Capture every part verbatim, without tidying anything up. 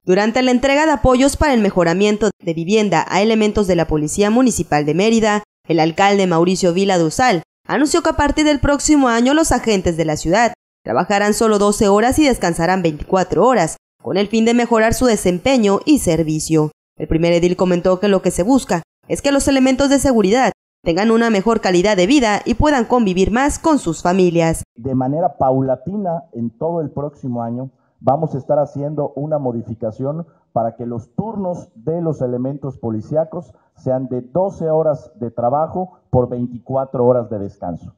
Durante la entrega de apoyos para el mejoramiento de vivienda a elementos de la Policía Municipal de Mérida, el alcalde Mauricio Vila Dosal anunció que a partir del próximo año los agentes de la ciudad trabajarán solo doce horas y descansarán veinticuatro horas, con el fin de mejorar su desempeño y servicio. El primer edil comentó que lo que se busca es que los elementos de seguridad tengan una mejor calidad de vida y puedan convivir más con sus familias. De manera paulatina, en todo el próximo año, vamos a estar haciendo una modificación para que los turnos de los elementos policíacos sean de doce horas de trabajo por veinticuatro horas de descanso.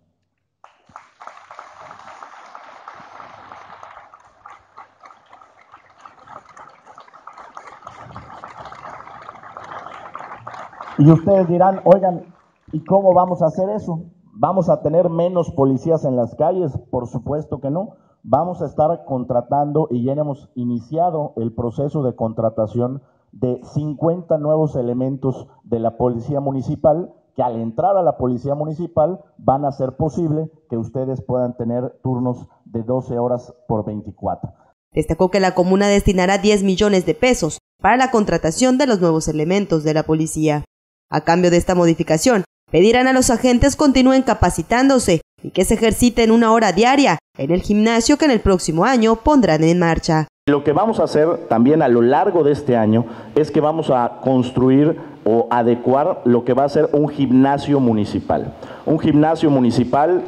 Y ustedes dirán, oigan, ¿y cómo vamos a hacer eso? ¿Vamos a tener menos policías en las calles? Por supuesto que no. Vamos a estar contratando y ya hemos iniciado el proceso de contratación de cincuenta nuevos elementos de la Policía Municipal que al entrar a la Policía Municipal van a hacer posible que ustedes puedan tener turnos de doce horas por veinticuatro. Destacó que la comuna destinará diez millones de pesos para la contratación de los nuevos elementos de la policía. A cambio de esta modificación, pedirán a los agentes continúen capacitándose y que se ejerciten una hora diaria en el gimnasio que en el próximo año pondrán en marcha. Lo que vamos a hacer también a lo largo de este año es que vamos a construir o adecuar lo que va a ser un gimnasio municipal. Un gimnasio municipal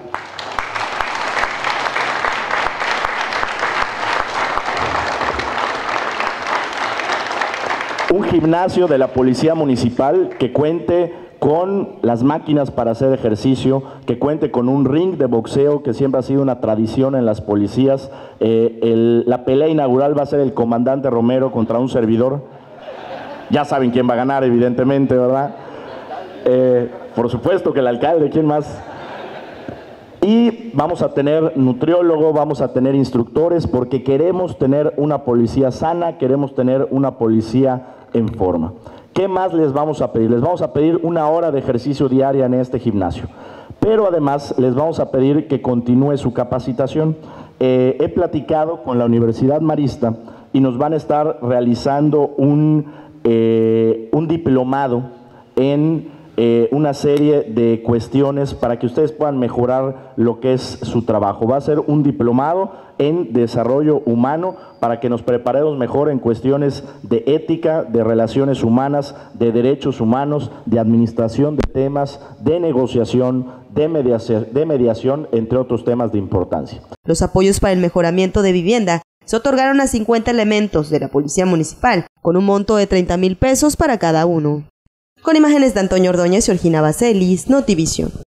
un gimnasio de la Policía Municipal que cuente con las máquinas para hacer ejercicio, que cuente con un ring de boxeo que siempre ha sido una tradición en las policías. Eh, el, la pelea inaugural va a ser el comandante Romero contra un servidor. Ya saben quién va a ganar, evidentemente, ¿verdad? Eh, por supuesto que el alcalde, ¿quién más? Y vamos a tener nutriólogo, vamos a tener instructores, porque queremos tener una policía sana, queremos tener una policía en forma. ¿Qué más les vamos a pedir? Les vamos a pedir una hora de ejercicio diaria en este gimnasio, pero además les vamos a pedir que continúe su capacitación. Eh, he platicado con la Universidad Marista y nos van a estar realizando un, eh, un diplomado en eh, una serie de cuestiones para que ustedes puedan mejorar lo que es su trabajo. Va a ser un diplomado en desarrollo humano para que nos preparemos mejor en cuestiones de ética, de relaciones humanas, de derechos humanos, de administración de temas, de negociación, de mediación, de mediación, entre otros temas de importancia. Los apoyos para el mejoramiento de vivienda se otorgaron a cincuenta elementos de la Policía Municipal, con un monto de treinta mil pesos para cada uno. Con imágenes de Antonio Ordóñez y Orgina Bacelis, Notivisión.